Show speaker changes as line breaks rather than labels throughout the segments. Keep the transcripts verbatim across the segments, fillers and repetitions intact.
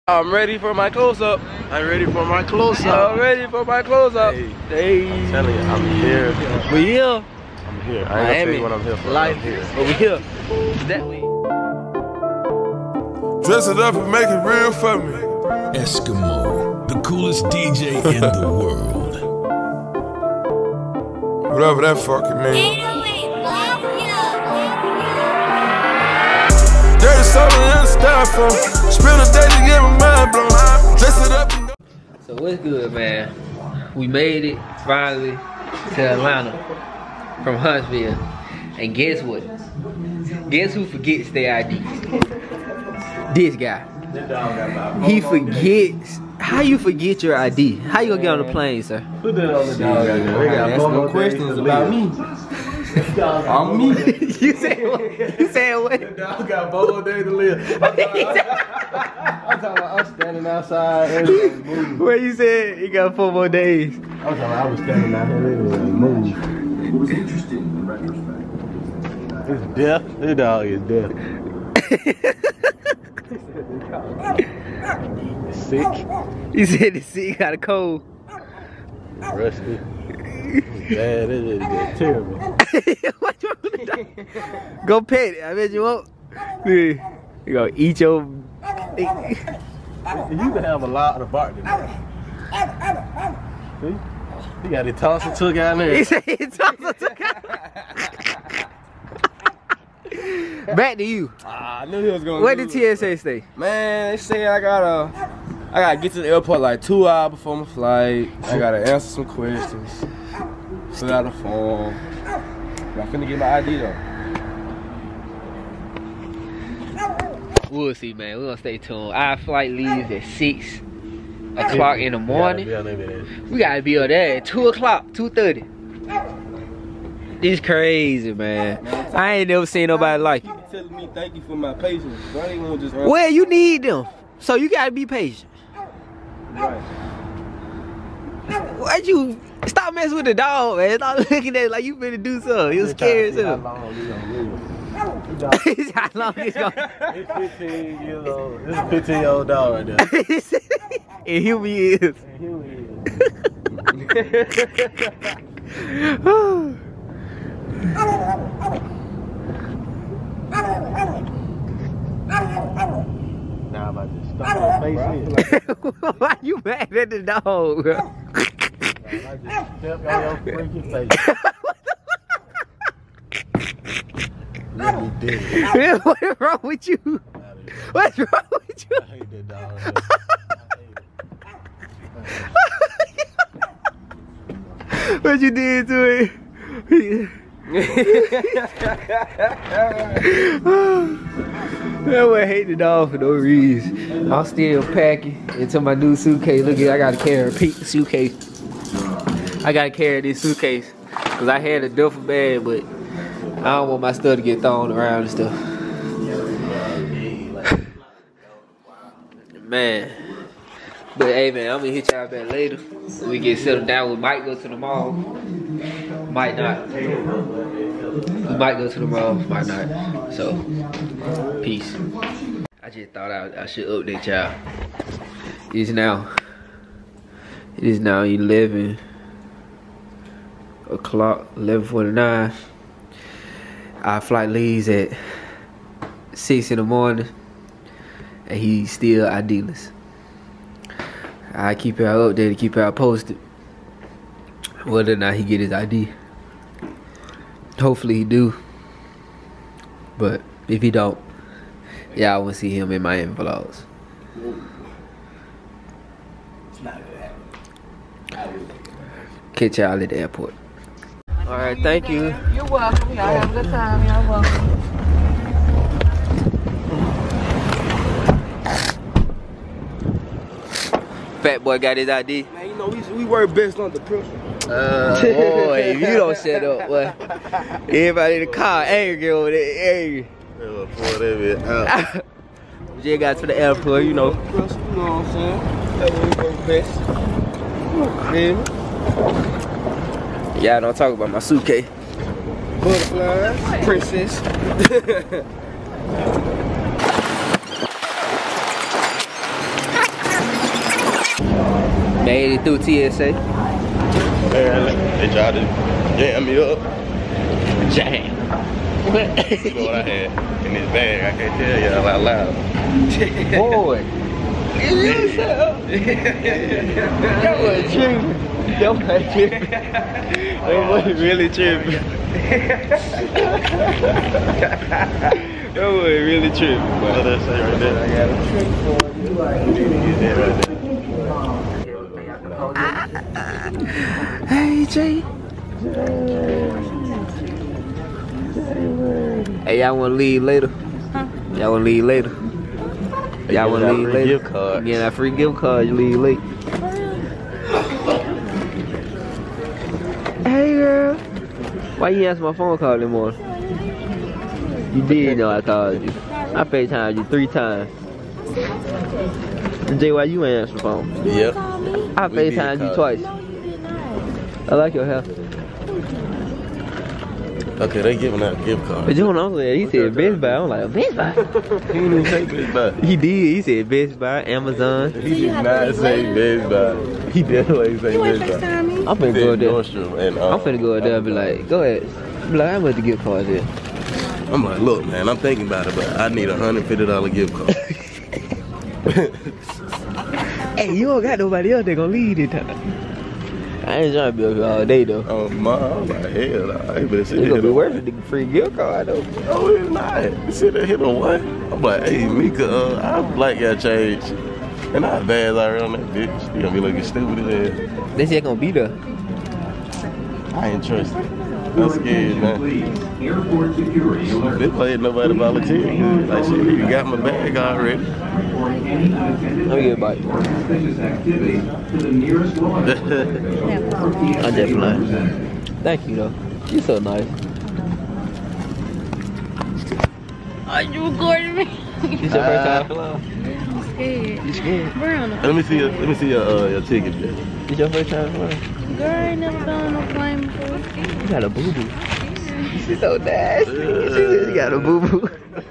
I'm ready for my close-up.
I'm ready for my close-up.
I'm ready for my close-up.
Hey,
hey.
I'm telling you, I'm here.
We here.
I'm here. I ain't gonna tell you what I'm here for.
Life
I'm here.
But we here. That way.
Dress it up and make it real for me.
Eskimo, the coolest D J in the world.
Whatever that fucking means. Dirty something in the styrofoam. Spend a day to get my mind blown. Dress it up and...
So what's good, man? We made it finally to Atlanta from Huntsville. And guess what? Guess who forgets their I D? This guy. He forgets. How you forget your I D? How you gonna get on the plane, sir?
Who did all the dog? They got no questions about me. I'm me.
You said what? You said what?
The dog got Bobo Day to live. I'm talking about I'm standing outside.
Where you said he got four more days?
I'm talking about I was standing out here and move.
It was interesting in retrospect.
It's death. This dog is death. Sick.
He said the sick got a cold.
Rusty. Bad, it is terrible.
What you want to do? Go pet it. I bet you won't. You gonna eat your.
You can have a lot of bark today. See? He got his tonsil took out there.
He said his tonsil took out. Back to you.
Ah, I knew he was gonna.
Where did T S A stay?
Man, they say I gotta, I gotta get to the airport like two hours before my flight. I gotta answer some questions, fill out a form. I'm finna get my I D though.
We'll see, man. We're gonna stay tuned. Our flight leaves at six o'clock in the morning. We gotta be up there at two o'clock, two thirty. This crazy, man. I ain't never seen nobody like you.
Telling me thank you for my patience. I ain't gonna just run.
Well, you need them, so you gotta be patient.
Right.
Why'd you stop messing with the dog, man? Stop looking at it like you finna do something. You scared as hell.
How long we gonna live?
How long it's gonna?
It's fifteen years old. This is a fifteen year old dog right there.
And here we is.
And here we is. Now I'm about to stop my face in.
Why you mad at the dog, bro?
I just stepped on your freaking face. Really did.
What's wrong with you? What's wrong with you?
I hate that dog.
What you did to it? That boy hate the dog for no reason. I'm still packing into my new suitcase. Look at I gotta carry a pink suitcase. I gotta carry this suitcase because I had a duffel bag, but I don't want my stuff to get thrown around and stuff. Man. But hey man, I'm gonna hit y'all back later. When we get settled down, we might go to the mall. Might not. We might go to the mall, might not. So, peace. I just thought I, I should update y'all. It is now. It is now eleven o'clock, eleven forty-nine. Our flight leaves at six in the morning, and he's still I D-less. I keep y'all updated, keep y'all posted whether or not he get his I D. Hopefully he do, but if he don't, y'all will see him in my vlogs. Catch y'all at the airport. All right, thank you.
You're welcome. Y'all have a good time. Y'all welcome.
Fat boy got his I D.
Man, you know, we, we work best under pressure.
Uh, boy, if you don't shut up, boy. Everybody in the car angry over there, angry.
Pull that bit out.
We just got to the airport, you know.
You know what I'm saying? That's what we work best. Feel me?
Y'all don't talk about my suitcase.
Butterfly, princess.
Made it through T S A.
Man, they tried to jam me up. Jam. You know what I had in this bag? I can't tell y'all out loud.
Boy. That was tripping. That was tripping. That was really tripping. That was really tripping.
What did I say right there? I got a trick for you. Get that right there.
Hey, Jay. Hey, y'all wanna leave later?
Huh?
Y'all wanna leave later? Y'all wanna leave later?
Gift card.
Getting that free gift card, you leave late. Hey, girl. Why you answer my phone call anymore? You did know I called you. I FaceTimed you three times. Jay, why you ain't answer the phone?
Yep.
I FaceTimed you twice. I like your hair.
Okay, they giving out a gift card.
But you know what I'm saying? He said Best Buy. I'm like, Best Buy?
He didn't even say Best Buy.
He did. He said Best Buy, Amazon.
He did not say Best Buy. He definitely say Best Buy.
I'm finna go there.
Nordstrom and, um,
I'm finna go there and be like, go ahead. Be like, how much the gift card is?
I'm like, look, man, I'm thinking about it, but I need a one hundred fifty dollar gift card.
Hey, you don't got nobody else that gonna lead it time. I ain't trying to be up here all day though.
Oh, my, I'm like, hell, nah, I ain't been sitting
It's gonna be
here.
worth it, the free gift card though.
No, it's not. You sit there hit on what? I'm like, hey, Mika, uh, I like your change. And I advance out on that bitch. You gonna be looking stupid as hell.
They said gonna be there.
I ain't trusting. I'm scared, man.
Airport security alert.
They played nobody volunteer. Like, shit, you got my bag already.
Reporting any unattended
Let me get a bite.
suspicious activity to the nearest law
I just flying. Thank you though. You're so nice.
Are you recording me?
It's your first time flying.
I'm scared.
You scared?
Brown.
Let me see your, let me see your, uh, your ticket, bitch.
It's your first time flying.
Girl, I ain't never been on no plane before.
You got a boo boo. She's so nasty. She got a boo boo.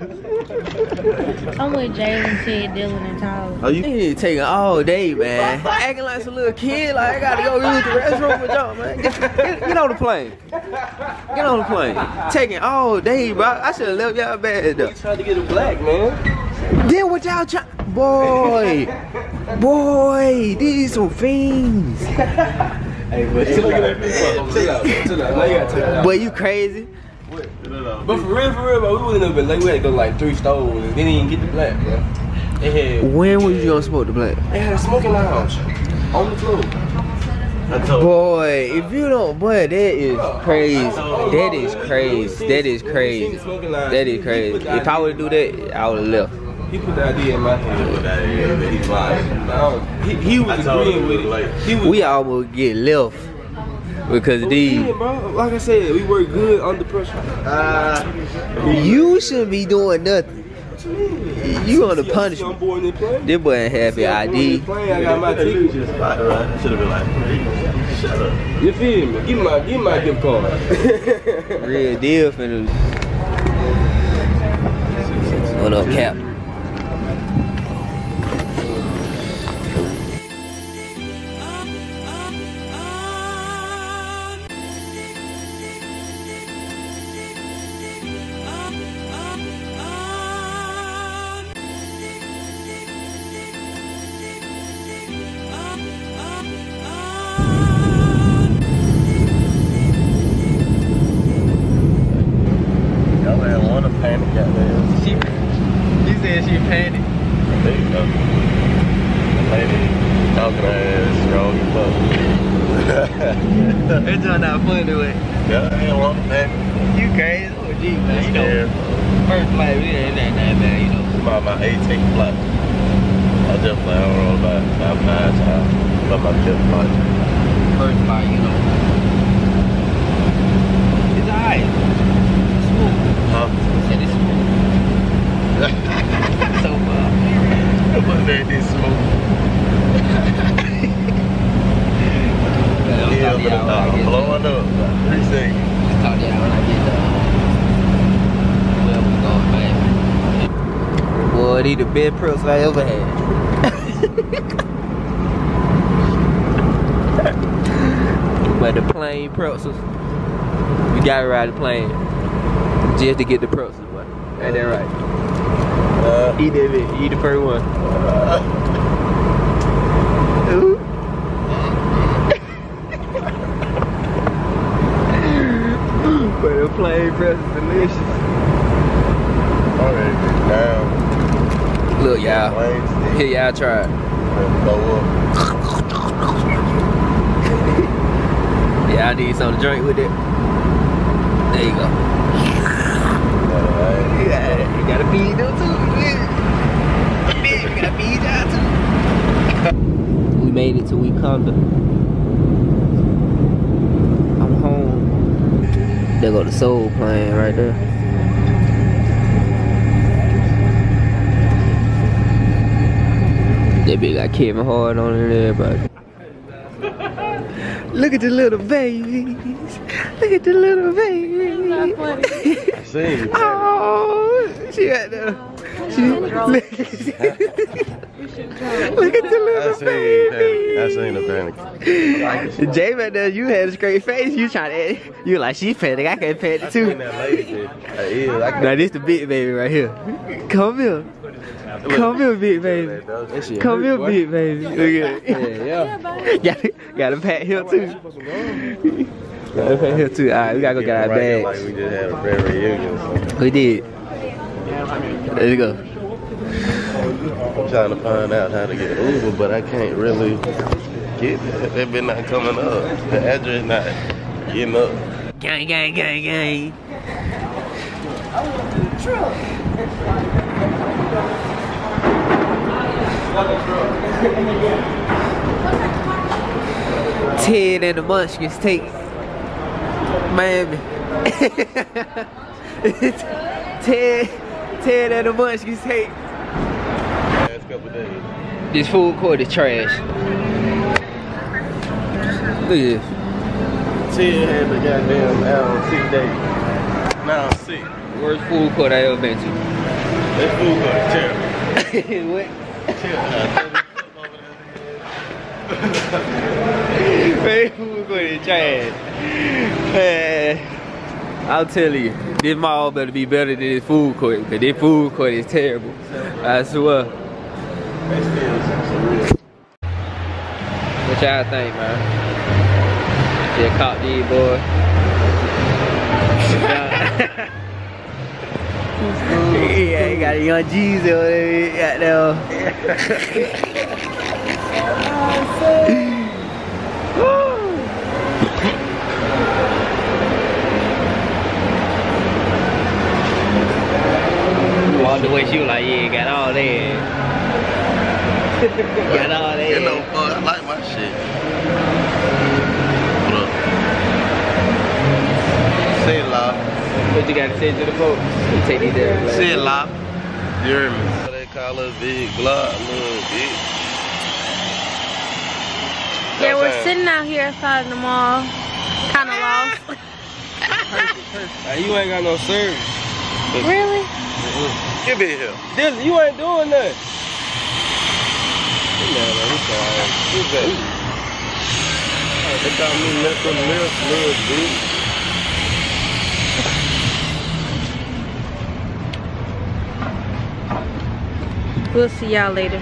I'm with Jalen, Ted, Dylan, and Tyler.
Are you?
You taking all day, man. Acting like some little kid. Like I gotta go use the restroom with y'all, man. Get, get, get on the plane. Get on the plane. Taking all day, bro. I should have left y'all bad though.
Trying to get a black, man.
Then what y'all trying? Boy, boy, these some fiends.
Hey, but chill out, chill out, chill out. Now you gotta chill out.
Boy, you crazy?
But for real, for real, bro, we wouldn't have been like, we had to go like three stores and didn't even get the black, bro. They had,
When was you gonna smoke the black?
they had a smoking lounge on the floor.
I told
Boy, if you don't, boy, that is crazy. That is crazy. That is crazy. That is crazy. If I would do that, I would have left.
He put the idea in my head.
that is, he's lying.
No, he, he was agreeing with it. He was,
We almost get left because of these.
yeah, bro. Like I said, we work good under pressure.
You shouldn't be doing nothing. You on the punishment.
I'm born in the plane.
This boy ain't have your I D.
I got my ticket.
Just spot, right? I should have been like, hey, shut up.
You feel me? Give me my, give me my gift card.
Real deal finna. What up, Cap?
Y'all ain't want to panic out there.
She, she said she panicked.
There you go. The lady talking her ass strong as fuck.
It's just not funny way.
Y'all ain't want to panic.
You crazy? Oh, gee, man. You know,
Scared.
first flight, we ain't that that bad, you know.
My, my eighteenth flight. I just fly on about about nine times. About my fifth flight.
First flight, you know. It's alright. Smooth.
Huh?
Said it's smooth. So far.
What's that this smooth?
I'll
Yeah,
talk to
but
y'all when I
I'm
get to-
blowing up. Three seconds.
I'll talk to y'all when I get to um, where we going, man. Boy, these the best preps I ever had. the plain pretzels. You gotta ride the plane just to get the pretzels, boy. Ain't that right?
Uh,
Eat that bit. Eat the first one. Ooh. But the plain pretzels delicious.
already down.
Look, y'all.
Plain stick.
Here, y'all try it.
Blow up.
Yeah, I need something to drink with it. There you go. You gotta, you gotta feed them too. You gotta feed y'all too. We made it to Wakanda. I'm home. There go the Soul playing right there. That bitch got Kevin Hart on it and everybody. Look at the little babies. Look at the little babies.
I seen you.
Oh, she got the. She, look, look at the
I
little
seen
baby.
the panic. I seen the panic.
Jay back there, you had a straight face. You trying to, you like she panic. I can't panic
I seen
too.
that lady, bitch. I is. I
Now this the big baby right here. Come here. Come here, big baby. Come here, big baby. Look at it.
Yeah, yeah.
got, gotta pat here too. Gotta pat here too. Alright, we gotta go get our
Right, like
bags.
we just had a fair reunion or something.
We did. There you go.
I'm trying to find out how to get Uber, but I can't really get it. They've been not coming up. The address not getting up.
Gang, gang, gang, gang. Ted and the Munchkins take Miami. Ted, Ted and the Munchkins take.
Last couple days.
This food court is trash. Look at this.
Ted had the goddamn hour six days. Now I'm sick.
Worst food court I ever been to.
That food court is terrible.
What?
Terrible.
Man, food court is trash. Man, I'll tell you, this mall better be better than this food court, because this food court is terrible. I swear.
They still some real.
What y'all think, man? Yeah, caught these boy. Yeah, he got a young G's over there. Got there. Walked away, she was like, yeah, got all that. Got all that.
You know, fuck, I like my shit. What up? Say it loud.
What you gotta say to the folks? You take these there.
Say it loud. You hear me? They call us big block, little bitch.
Yeah, we're sitting out here outside of the mall. Kind of lost.
Hey, you ain't got no service.
Really?
Get in here.
This, you ain't doing nothing.
Man, man, he's alright. Who's that? They call me Metro Milk, little bitch.
We'll see y'all later.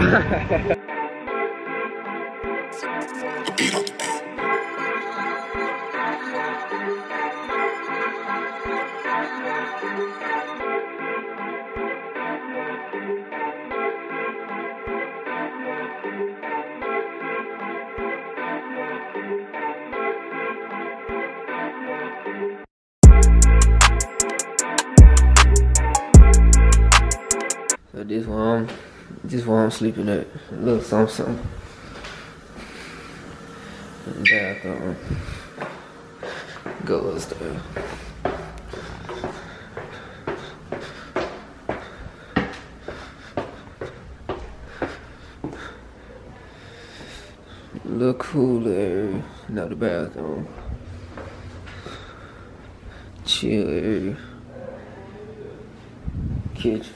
So this one, I'm, this one I'm sleeping at. A little something, something. In the bathroom. Go upstairs. A little cooler, not the bathroom. Chill area. Kitchen.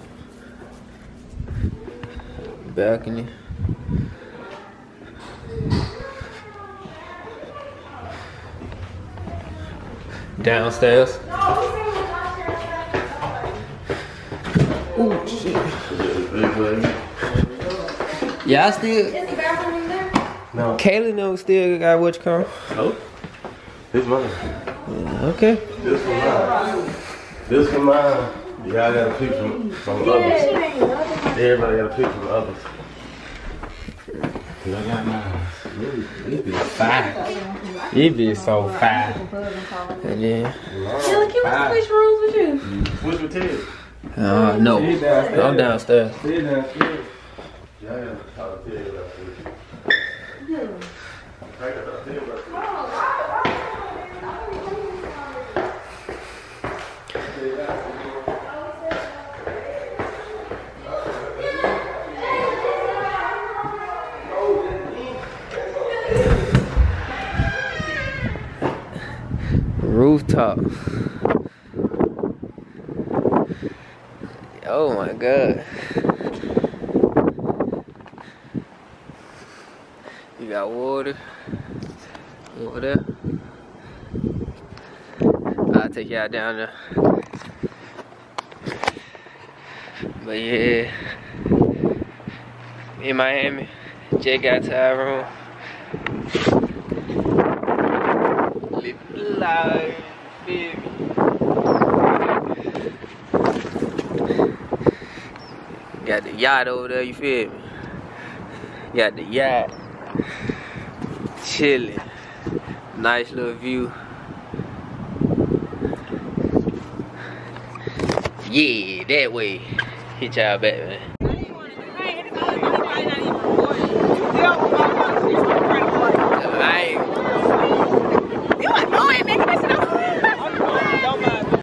Balcony. Downstairs. Ooh, shit. Yeah, I still.
Is the bathroom in there?
No.
Kaylee no still got what you call.
Oh. This mine.
Yeah, okay.
This one mine. This one mine. Y'all got a pick from, from others. Everybody got a pick from others. Cause I got mine. It be fine. It be so fine.
And then.
Taylor, can we switch rooms with you?
Switch with Ted.
Uh, no. I'm downstairs.
Stay downstairs. Y'all got to talk to Ted about this. I got to talk to Ted about this.
Rooftop. Oh my god. You got water. Over there. I'll take y'all down there. But yeah. In Miami. Jay got Tyrone. Live life, baby. Got the yacht over there, you feel me? Got the yacht. Chilling. Nice little view. Yeah, that way. Hit y'all back, man.